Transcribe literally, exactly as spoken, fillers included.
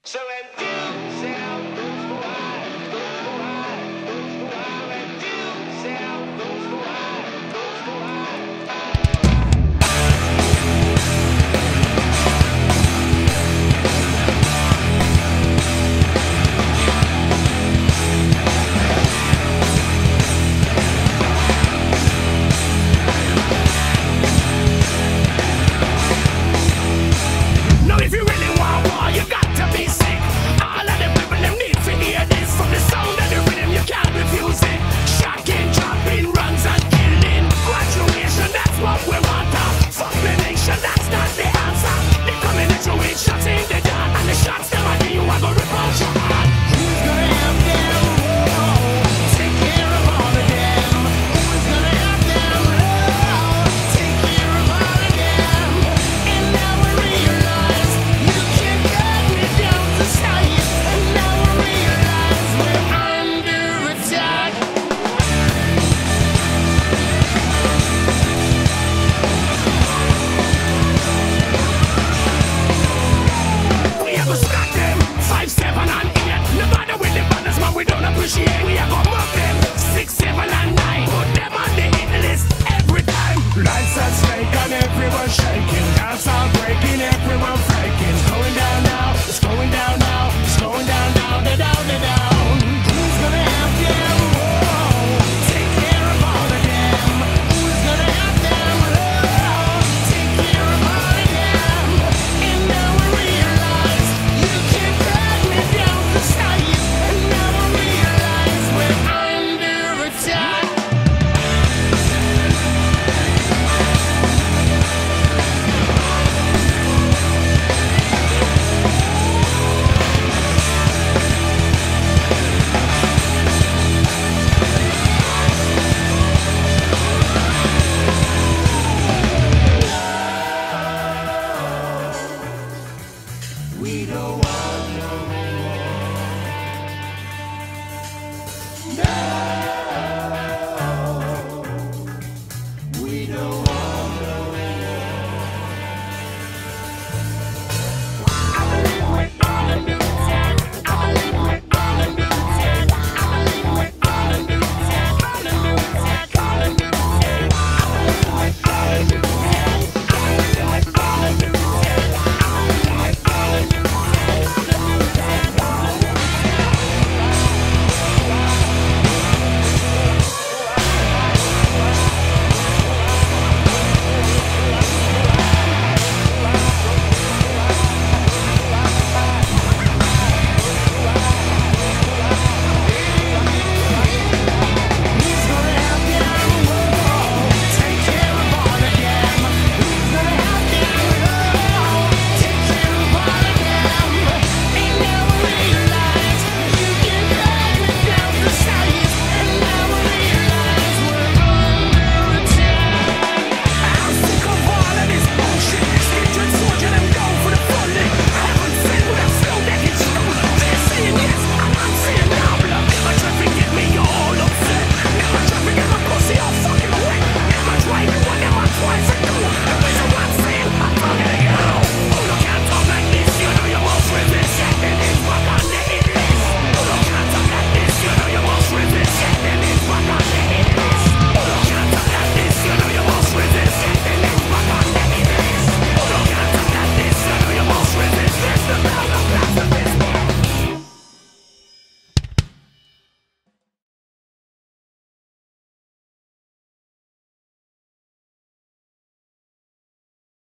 So when you sound goes for I, goes for I, goes for I, when you sound goes for I, goes for I. Now if you really want war, you got to be sick. All of the people them need to hear this. From the sound of the rhythm, you can't refuse it. Shocking, chopping, runs and killing. Graduation, that's what we want. Fuck the nation, that's not the answer. They coming at you with shots in the dark, and the shots them at you, I go rip out your heart. Who's gonna have them? Oh, take care of all of them. Who's gonna have them? Oh, take care of all of them. And now we realize you can't cut me down to size. And now we realize we're under attack. We are gonna stack them, five, seven, and eight. No matter with the banners, man, we don't appreciate. We are gonna move them, six, seven, and nine. Put them on the hit list every time. Lights are snake and everyone shaking. Dance are breaking, everyone breaking. It's going down now, it's going down now, it's going down, down, down, down, down. Who's gonna have them? Oh, take care of all of them. Who's gonna have them? Oh, take care of all of them. And now we realize you can't cut me down to size. And now we realize we're under attack. We don't want